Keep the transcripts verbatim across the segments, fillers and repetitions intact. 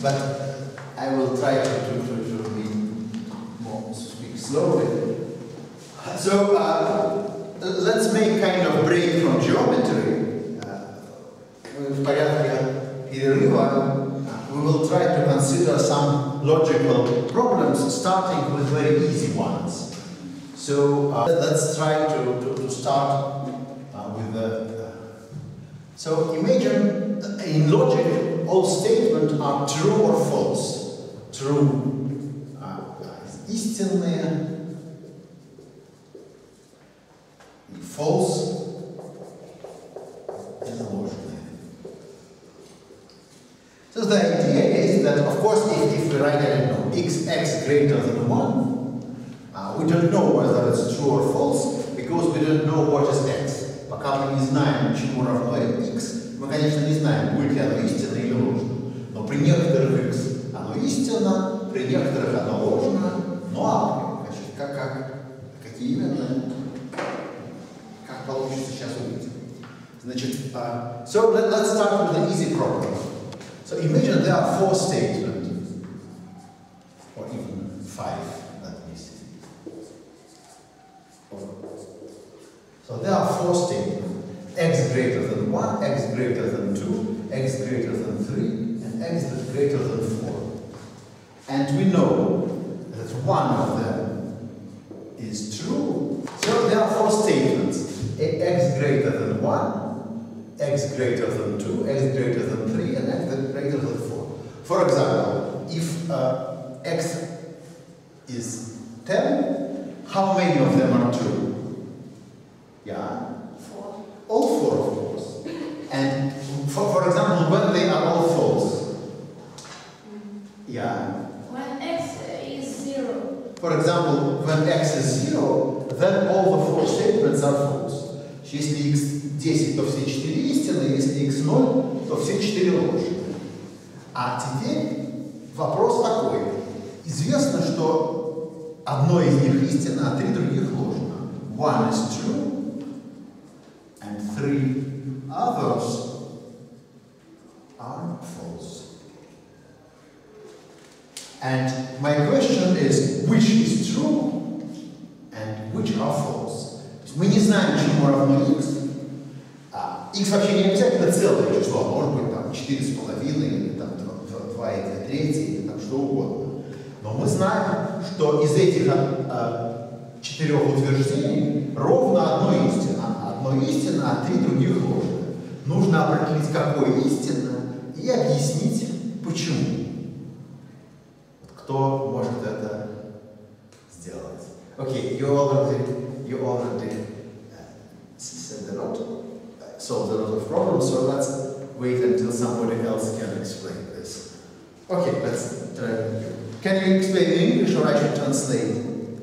but I will try to, to, to, to be more, speak slowly. So uh, let's make kind of break from geometry. Uh, в порядке перерыва we will try to consider some logical problems, starting with very easy ones. So uh, let's try to, to, to start uh, with the... Uh, so imagine in logic all statements are true or false. True uh, истинные, false is ложные. So the idea is that, of course, if, if we write, I don't know, x, x greater than one, uh, we don't know whether it's true or false, because we don't know what is x. Пока мы не знаем, чему равно x, мы, конечно, не знаем, будет ли оно истинно или ложно. Но при некоторых x оно истинно, при некоторых оно ложно. Ну а как, как, какие именно? Как получится, сейчас увидим. Значит, uh, so let, let's start with an easy problem. So imagine there are four statements, or even five, let me see. So there are four statements, x greater than one, x greater than two, x greater than three, and x greater than four. And we know that one of them is true. So there are four statements, x greater than one, x greater than two, x greater than three, and x greater than four. For example, if uh, x is ten, how many of them are true? Yeah? Four. All four, of course. And for, for example, when they are all false? Mm. Yeah? When x is zero. For example, when x is zero, then all the four statements are false. Если x десять, то все четыре истинные, если x ноль, то все четыре ложные. А теперь вопрос такой. Известно, что одно из них истинно, а три других ложно. One is true, and three others are false. And my question is, which is true and which are false? Мы не знаем, чему равно x. А, x вообще не обязательно целое число, может быть там четыре с половиной, или там два и две трети, или там что угодно. Но мы знаем, что из этих а, четырех утверждений ровно одно истинно. Одно истинно, а три других ложно. Нужно определить, какое истинно, и объяснить, почему. Кто может это сделать? Окей, okay, you already, you already said a lot, solved a lot of problems, so let's wait until somebody else can explain this. Okay, let's try. Can you explain in English or I should translate?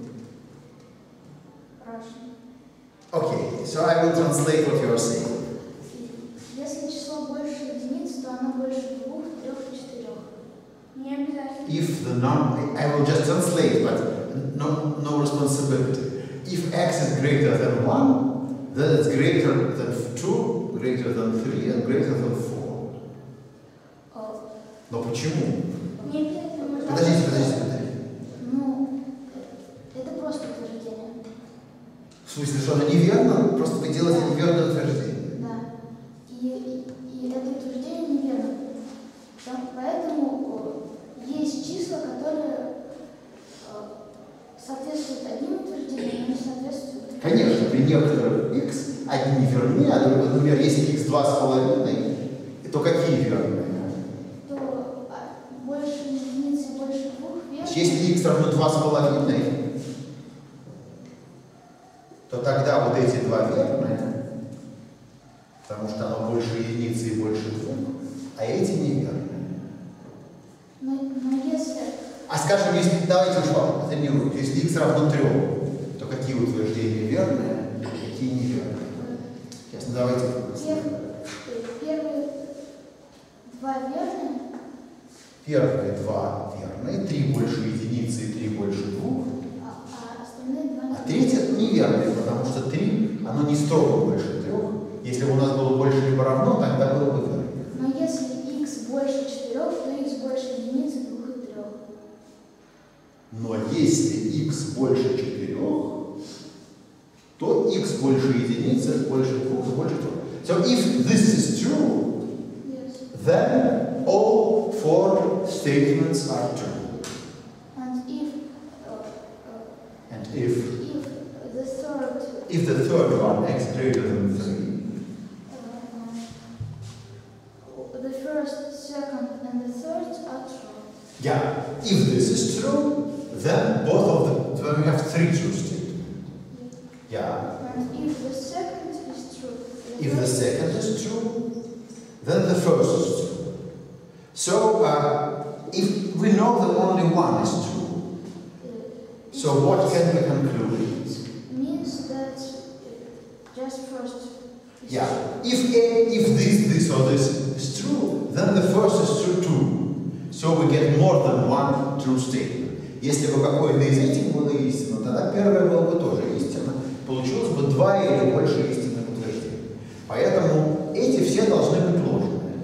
Russian. Okay, so I will translate what you are saying. Если число больше единиц, то оно больше двух, трех и четырех. Не обязательно. If the number, I will just translate, but no, no responsibility. If x is greater than one, then it's greater than two, greater than three, and greater than four. Oh. Но почему? Не обязательно. Можно... Подождите, подождите, подождите. Ну, это просто утверждение. В смысле, что оно неверно? Просто вы делаете неверное утверждение. Да. И, и это утверждение неверно. Там, поэтому есть числа, которые соответствуют одним утверждениям, но не соответствуют. Конечно, при некоторых x одни верны, а другие, например, если x два с половиной, то какие верные? То больше единиц и больше двух верных. Если x равно два с половиной, то тогда вот эти два верные, потому что оно больше единицы и больше двух, а эти неверные. Но, но если... А скажем, если, давайте уж вам тренируем, если x равно трем, то какие утверждения верные, какие неверные? Сейчас, ну давайте. Первые два верные. Первые два верные, три больше единицы и три больше двух. А, а остальные два неверные. А третье неверное, потому что три, оно не строго больше трех. Если бы у нас было больше либо равно, тогда было бы верно. Но если x больше четырех, то x больше единицы. Но если x больше четырех, то x больше единицы, больше двух, больше трех. So if this is true, Yes. then all four statements are true. And if uh, uh, And if if the third if the third one x greater than three, uh, the first, second, and the third are true. yeah, if this is true, then both of the, then we have three true statements. Yeah. And if the second is true, the If the first second is true, then the first is true. So, uh, if we know that only one is true, uh, so what can we conclude? it means that uh, just first is Yeah, true. if A, if this, this or this is true, then the first is true too. So we get more than one true statement. Если бы какое-то из этих было истинно, тогда первое было бы тоже истинно. Получилось бы два или больше истинных утверждений. Поэтому эти все должны быть ложными.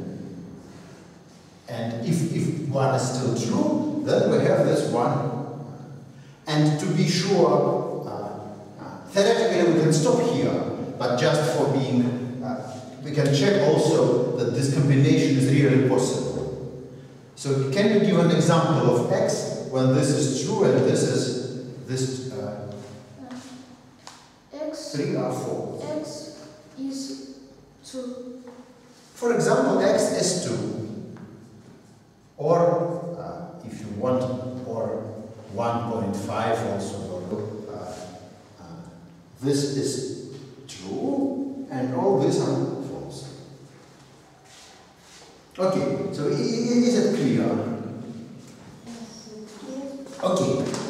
And if, if one is still true, then we have this one. And to be sure, uh, uh, theoretically we can stop here, but just for being, uh, we can check also that this combination is really possible. So can you give an example of x when this is true and this is this uh, X, three or four? X is true. For example, x is two, or uh, if you want, or one point five also. Uh, uh, this is true, and all these are false. Okay, so i- i- is it clear? Yes. Okay.